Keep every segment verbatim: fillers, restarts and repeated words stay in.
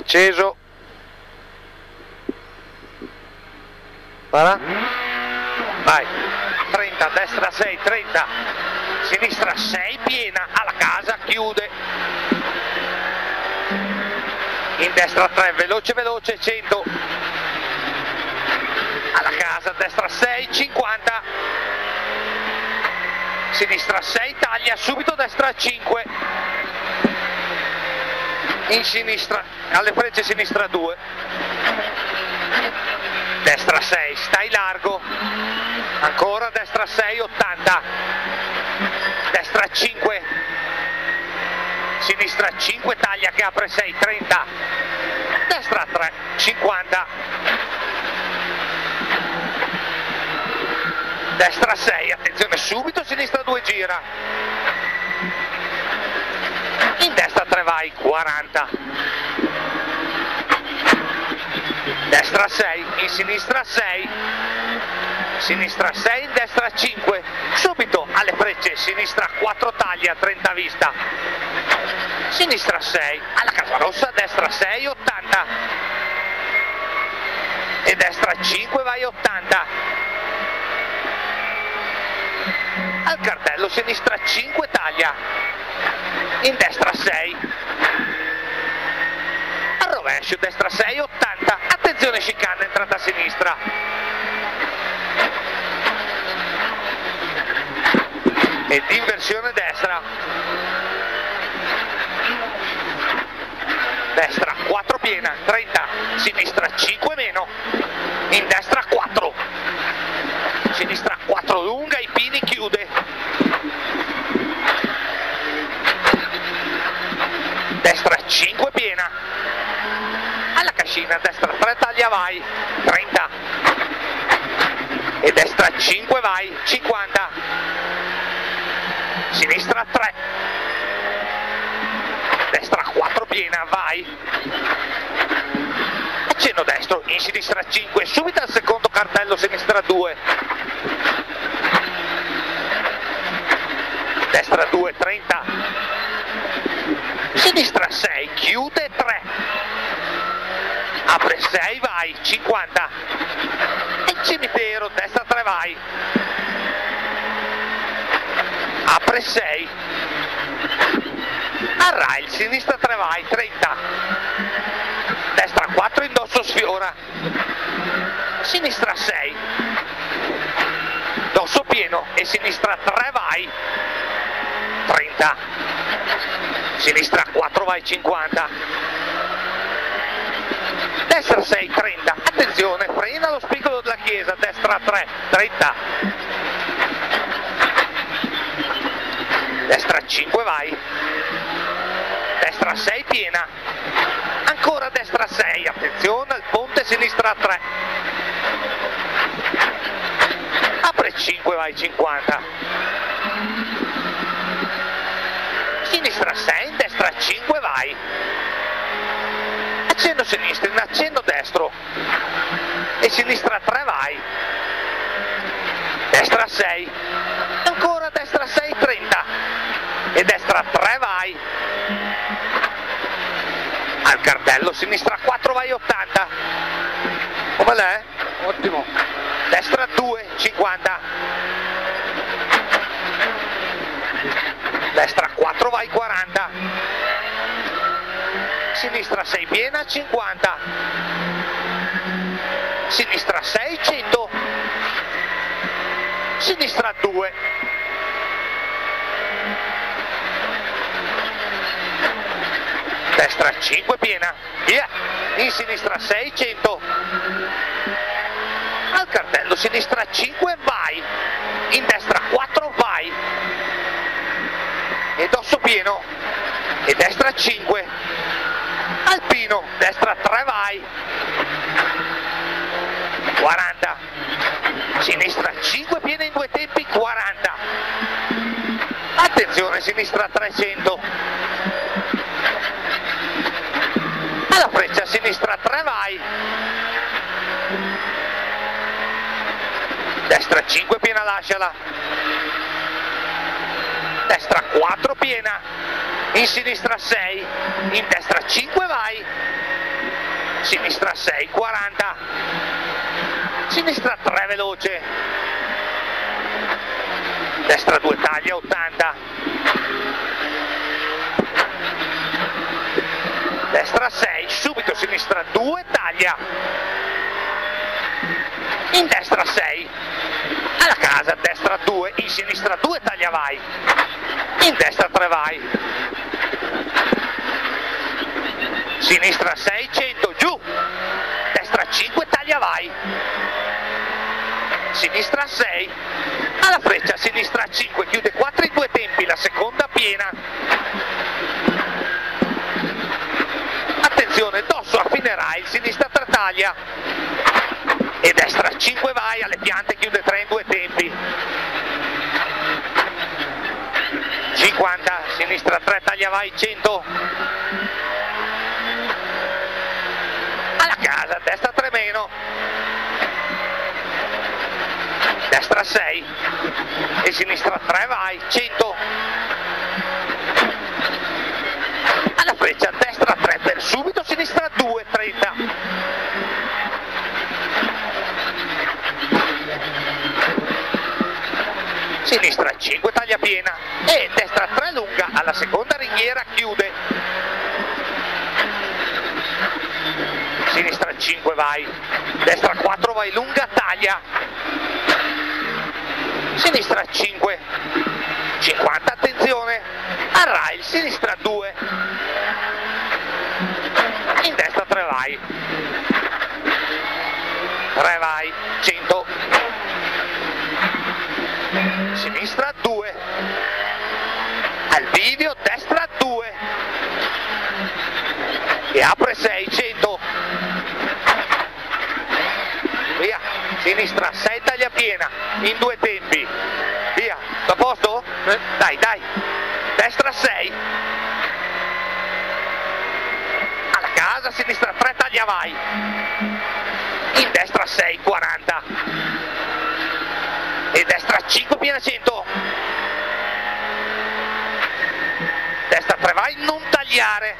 acceso, para, vai, trenta, destra sei, trenta, sinistra sei, piena, alla casa, chiude, in destra tre, veloce veloce, cento, alla casa, destra sei, cinquanta, sinistra sei, taglia, subito destra cinque, in sinistra, alle frecce sinistra due, destra sei, stai largo, ancora destra sei, ottanta, destra cinque, sinistra cinque, taglia che apre sei, trenta, destra tre, cinquanta, destra sei, attenzione subito, sinistra due, gira, in destra tre vai, quaranta, destra sei, in sinistra sei, sinistra sei, in destra cinque, subito alle frecce, sinistra quattro, taglia, trenta vista, sinistra sei, alla casa rossa, destra sei, ottanta, e destra cinque, vai ottanta, al cartello sinistra cinque, taglia, in destra sei, al rovescio, destra sei, ottanta, attenzione chicane, entrata a sinistra, ed inversione destra, destra quattro piena, trenta, sinistra cinque meno, in destra quattro, sinistra quattro lunga, i pini, chiude, destra cinque piena, alla cascina, destra tre, taglia, vai, trenta, e destra cinque, vai, cinquanta, sinistra tre, destra quattro piena, vai, accenno destro, in sinistra cinque, subito al secondo cartello, sinistra due, destra due, trenta, sinistra sei, chiude, tre, apre sei, vai, cinquanta, e il cimitero, destra tre, vai, apre sei, al rail, sinistra tre, vai, trenta, destra quattro, indosso sfiora, sinistra sei, dosso pieno, e sinistra tre, vai, trenta, sinistra quattro, vai, cinquanta, destra sei, trenta, attenzione, frena lo spigolo della chiesa, destra tre, trenta, destra cinque, vai, destra sei, piena, ancora destra sei, attenzione al ponte, sinistra tre, apre cinque, vai, cinquanta, sinistra sei, in destra cinque, vai, accenno sinistro, in accenno destro, e sinistra tre, vai, destra sei, ancora destra sei, trenta, e destra tre, vai, al cartello, sinistra quattro, vai, ottanta, come l'è? Ottimo, destra due, cinquanta, destra quattro, vai, quaranta, sinistra sei piena, cinquanta, sinistra sei, cento, sinistra due, destra cinque piena, via, in sinistra sei, cento, al cartello sinistra cinque, vai, in destra quattro, vai, e dosso pieno, e destra cinque, alpino, destra tre, vai, quaranta, sinistra cinque, piena in due tempi, quaranta, attenzione, sinistra trecento, alla freccia, sinistra tre, vai, destra cinque, piena, lasciala, destra quattro, piena, in sinistra sei, in destra cinque, vai, sinistra sei, quaranta, sinistra tre veloce, destra due taglia, ottanta, destra sei, subito sinistra due taglia, in destra sei, alla casa, destra due, in sinistra due taglia vai, in destra tre vai, sinistra sei, cento, giù, destra cinque taglia vai, sinistra sei, alla freccia, sinistra cinque, chiude quattro in due tempi, la seconda piena, attenzione, dosso affinerà, il sinistra tre taglia, e destra cinque vai, alle piante chiude tre in due tempi, cinquanta, sinistra tre taglia vai, cento, alla casa, destra tre meno, destra sei, e sinistra tre vai, cento, alla freccia, destra tre per subito, sinistra due, trenta, sinistra cinque taglia piena e destra tre lunga, alla seconda ringhiera chiude, sinistra cinque vai, destra quattro vai lunga, taglia, sinistra cinque, cinquanta, attenzione, a rail, sinistra due, in destra tre vai, tre vai, cento, sinistra due, al video, destra due, e apre sei, cento, via, sinistra sei taglia piena, in due tempi, via, a posto? Eh? Dai, dai, destra sei, alla casa, sinistra tre taglia vai, in destra sei, quaranta, e destra cinque piena, cento, destra tre vai, non tagliare,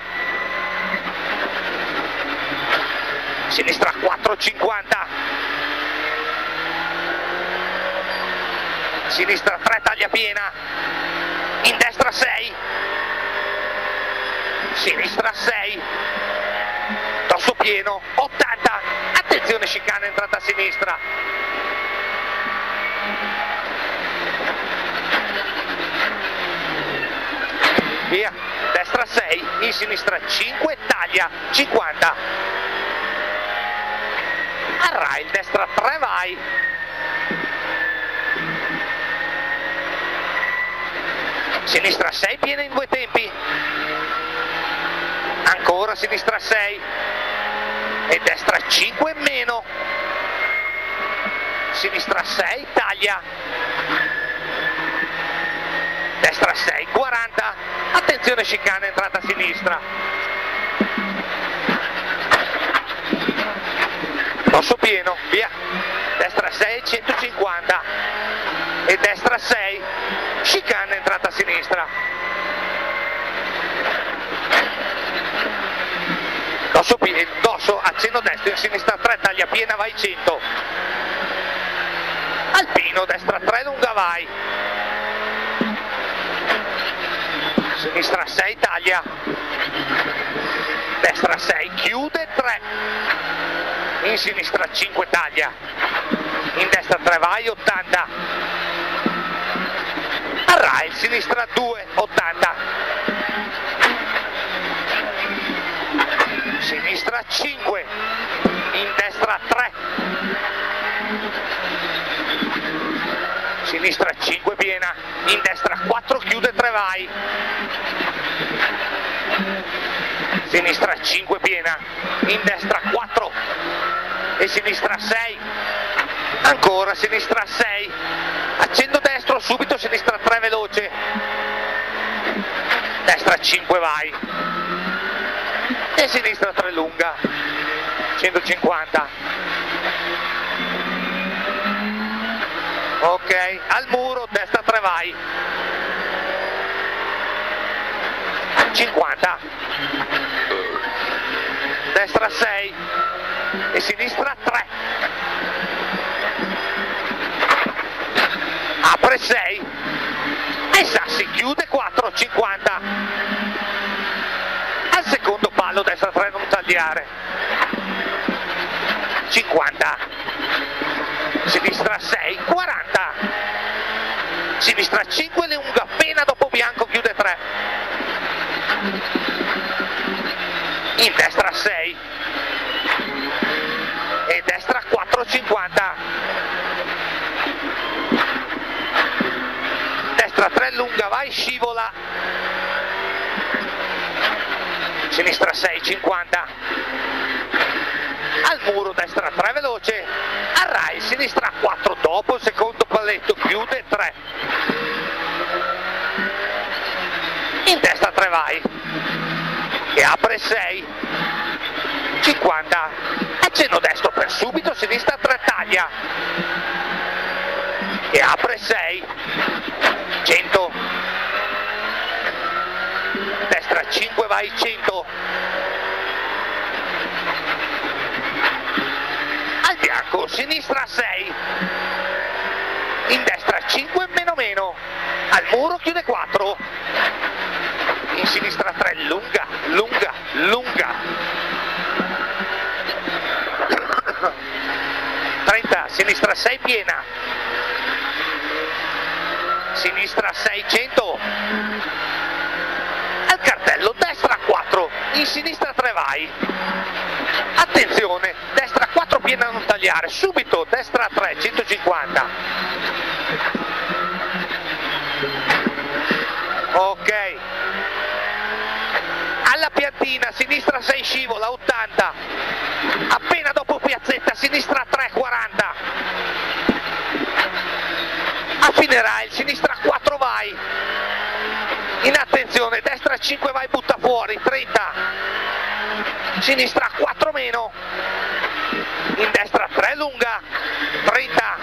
sinistra quattro, cinquanta, sinistra tre taglia piena, in destra sei, sinistra sei, dosso pieno, ottanta, attenzione chicane, entrata a sinistra, via, destra sei, in sinistra cinque, taglia, cinquanta, a rail, destra tre vai, sinistra sei piena in due tempi, ancora sinistra sei, e destra cinque meno, sinistra sei, taglia, destra sei, quaranta, attenzione chicane, entrata a sinistra, dosso pieno, via, destra sei, centocinquanta, e destra sei, chicane, entrata a sinistra, dosso, dosso accenno destro, in sinistra tre taglia piena vai, cento, alpino, destra tre lunga vai, sinistra sei taglia, destra sei chiude tre, in sinistra cinque taglia, in destra tre vai, ottanta, a rail, sinistra due, ottanta, sinistra cinque, in destra tre, sinistra cinque piena, in destra quattro chiude tre vai, sinistra cinque piena, in destra quattro, e sinistra sei, ancora sinistra sei, accendo destro, subito sinistra tre veloce, destra cinque vai, e sinistra tre lunga, centocinquanta, ok, al muro, destra tre vai, cinquanta, destra sei e sinistra tre, apre sei e Sassi chiude quattro, cinquanta, al secondo palo destra tre non tagliare, cinquanta, sinistra sei, quaranta, sinistra cinque, lunga appena dopo bianco chiude tre, in destra sei e destra quattro, cinquanta, destra tre lunga, vai, scivola, sinistra sei, cinquanta, al muro destra tre veloce, a Rai sinistra quattro dopo il secondo palletto chiude tre, in destra tre vai e apre sei, cinquanta, accenno destro per subito, sinistra tre taglia e apre sei, cento, destra cinque vai, cento, al bianco sinistra sei, in destra cinque meno meno, al muro chiude quattro, in sinistra tre lunga, lunga, lunga, trenta, sinistra sei piena, sinistra sei, cento, al cartello destra quattro, in sinistra tre vai, attenzione, destra quattro piena non tagliare, subito destra tre, centocinquanta, ok, alla piantina, sinistra sei scivola, ottanta, appena dopo piazzetta, sinistra tre, quaranta, a fine rail, sinistra quattro vai, in attenzione, destra cinque vai, butta fuori, trenta, sinistra quattro meno, in destra tre lunga, trenta,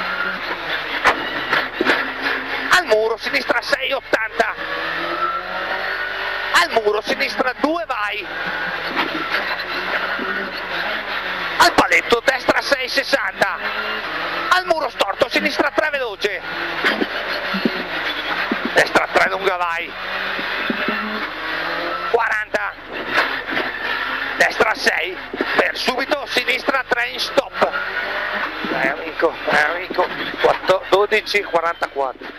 al muro, sinistra sei, ottanta, al muro, sinistra due vai, al paletto, destra sei, sessanta, al muro storto, sinistra tre veloce, destra tre lunga vai, quaranta, destra sei, per subito, sinistra tre in stop, dai amico, dai amico, dodici, quarantaquattro.